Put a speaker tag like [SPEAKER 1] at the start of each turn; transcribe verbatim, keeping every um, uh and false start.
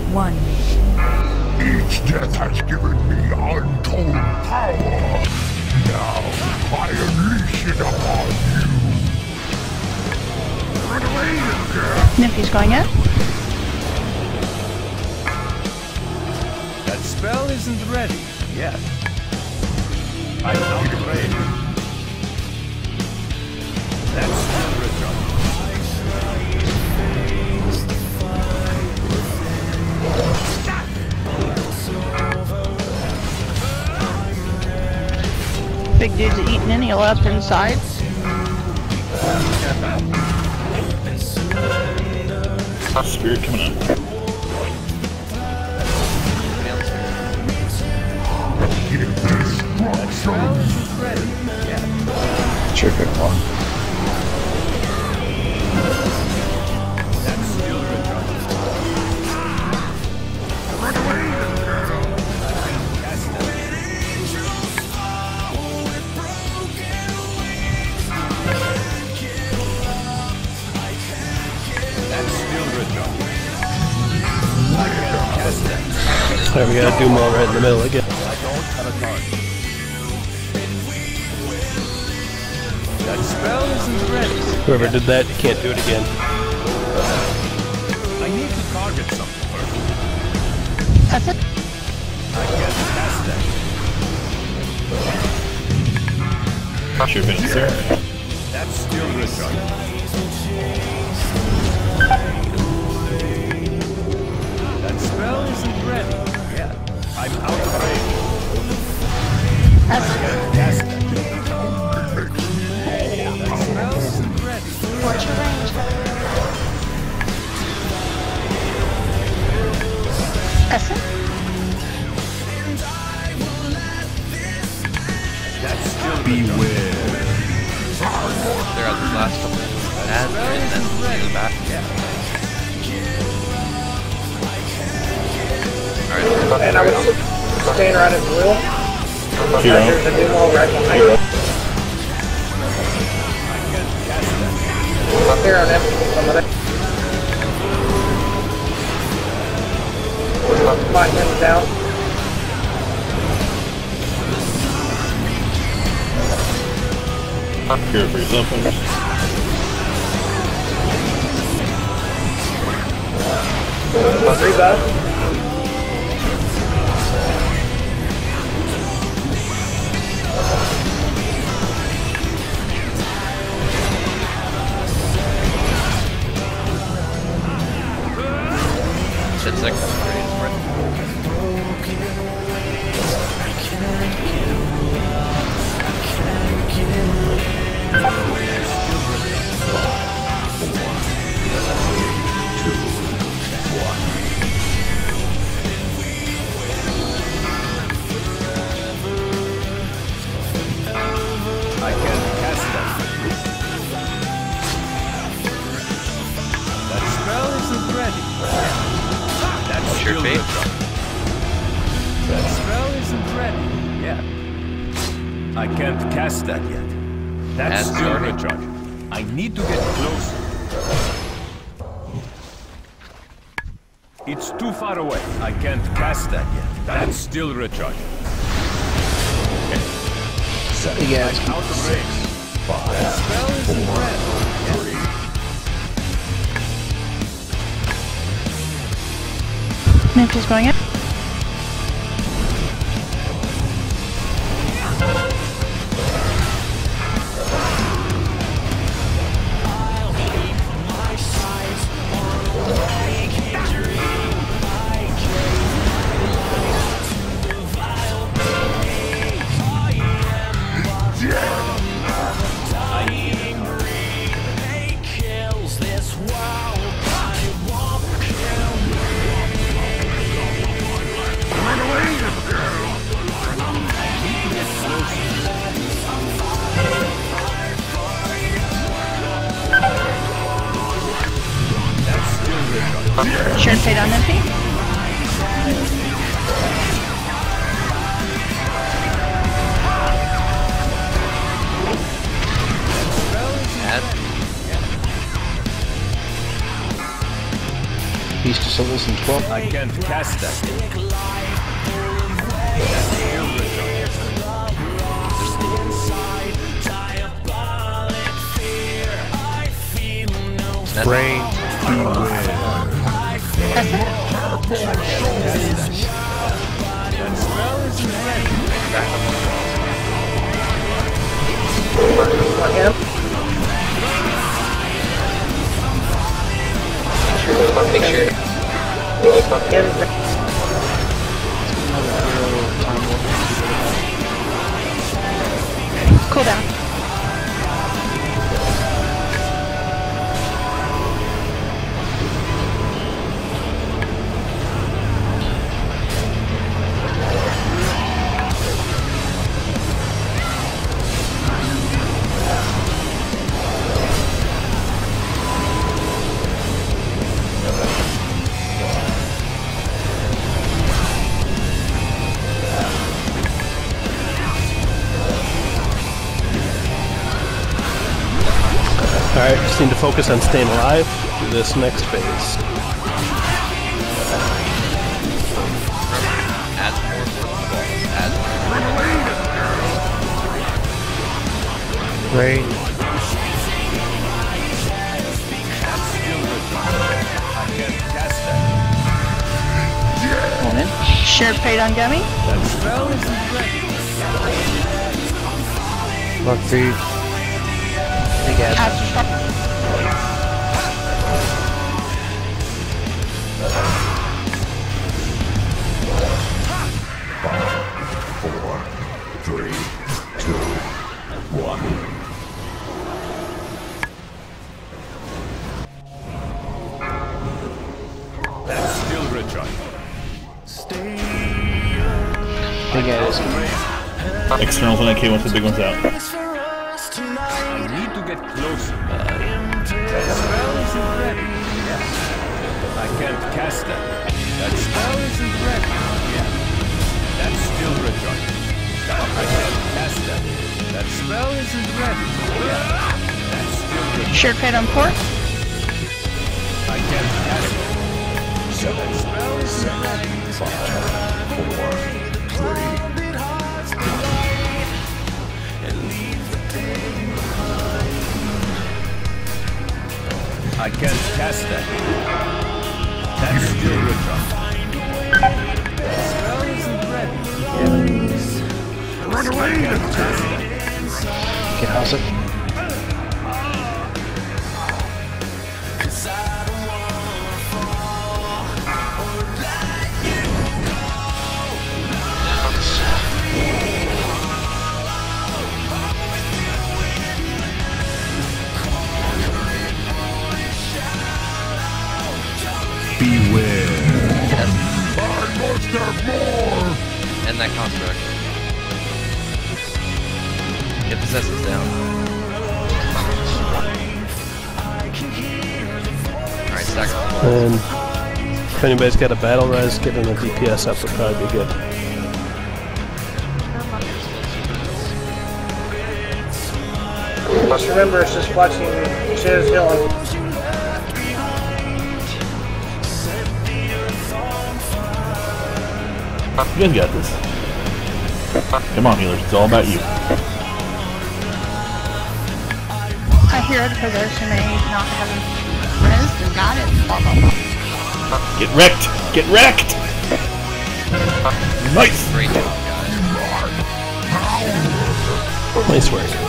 [SPEAKER 1] one.
[SPEAKER 2] Each death has given me untold power. Now I unleash it upon you. Run away, little girl.
[SPEAKER 3] Nifty's going in.
[SPEAKER 4] That spell isn't ready yet. I'm not afraid. That's still returned.
[SPEAKER 3] Big dude's eating any left inside.
[SPEAKER 5] Spirit coming in.
[SPEAKER 6] Sure, pick one.
[SPEAKER 4] That's still returned.
[SPEAKER 2] Run away, little girl.
[SPEAKER 4] That's still returned. I can't cast that.
[SPEAKER 7] Alright, we gotta do them all right in the middle again.
[SPEAKER 4] I don't have a card. That spell isn't ready.
[SPEAKER 7] Whoever did that, you can't do it again.
[SPEAKER 4] I need to target something first.
[SPEAKER 3] That's it.
[SPEAKER 4] I can't cast that.
[SPEAKER 5] Sure, finish there.
[SPEAKER 4] That's still returned. That spell isn't ready. Yeah, I'm out of range.
[SPEAKER 3] That's
[SPEAKER 4] I can't cast that. That spell isn't ready.
[SPEAKER 3] What's your range? That's it.
[SPEAKER 4] That's still beware.
[SPEAKER 8] There are these last couple of ads and then to the back. Alright.
[SPEAKER 9] And I was staying right in blue.
[SPEAKER 5] Hero.
[SPEAKER 9] There's a demo right behind you. Up here on everything. My hands down.
[SPEAKER 5] Here for yourself, Anders.
[SPEAKER 9] Three bucks.
[SPEAKER 8] Shit six. Pretty
[SPEAKER 4] I can't cast that. That spell isn't ready. That's
[SPEAKER 8] What's your
[SPEAKER 4] still
[SPEAKER 8] fate?
[SPEAKER 4] returned. That spell isn't ready. Yeah. I can't cast that yet. That's
[SPEAKER 8] And
[SPEAKER 4] still
[SPEAKER 8] starting.
[SPEAKER 4] recharged. I need to get closer. It's too far away. I can't cast that yet. That's still recharged.
[SPEAKER 6] Yeah,
[SPEAKER 4] I'm out of range. That spell isn't ready.
[SPEAKER 3] Nifty's going in. Shared fate on Nifty.
[SPEAKER 6] Beast of Souls and twelve.
[SPEAKER 4] I can't cast that yet.
[SPEAKER 8] Brain.
[SPEAKER 9] On him.
[SPEAKER 8] Make sure.
[SPEAKER 9] Him.
[SPEAKER 3] Cool down.
[SPEAKER 7] Alright, just need to focus on staying alive through this next phase.
[SPEAKER 8] Add more balls. Add
[SPEAKER 6] Rain.
[SPEAKER 4] I can't cast that.
[SPEAKER 6] On in.
[SPEAKER 3] Shared fate on Gummy.
[SPEAKER 4] That spell isn't ready.
[SPEAKER 6] Lock feed. Big ass.
[SPEAKER 3] Astral Shock.
[SPEAKER 2] Four, three, two, one.
[SPEAKER 4] That's still recharged.
[SPEAKER 6] Big ass.
[SPEAKER 5] Externals on A K once the big one's out.
[SPEAKER 4] I need to get closer. That spell isn't ready. Yes. I can't cast that. That spell isn't ready. Yeah. That's still recharged. I can't cast that. That spell isn't ready. Yeah. That's still recharged.
[SPEAKER 3] Shared fate on four.
[SPEAKER 4] I can't cast it. So that spell isn't ready.
[SPEAKER 2] Four, three.
[SPEAKER 4] I can't cast that. That's still recharged. That spell isn't ready.
[SPEAKER 2] Run away!
[SPEAKER 6] Get house it.
[SPEAKER 2] Beware. I must have more!
[SPEAKER 8] End that construct. Get the possessions down. Alright, stack up.
[SPEAKER 7] And if anybody's got a battle res, getting a D P S up would probably be good.
[SPEAKER 9] Just remember, it's just watching Shiz Hill.
[SPEAKER 5] You guys got this. Come on, healers. It's all about you.
[SPEAKER 3] I hear it for those who may not have res. They got it. Blah, blah, blah.
[SPEAKER 5] Get wrecked! Get wrecked! Nice!
[SPEAKER 8] Great job, guys.
[SPEAKER 7] Nice work.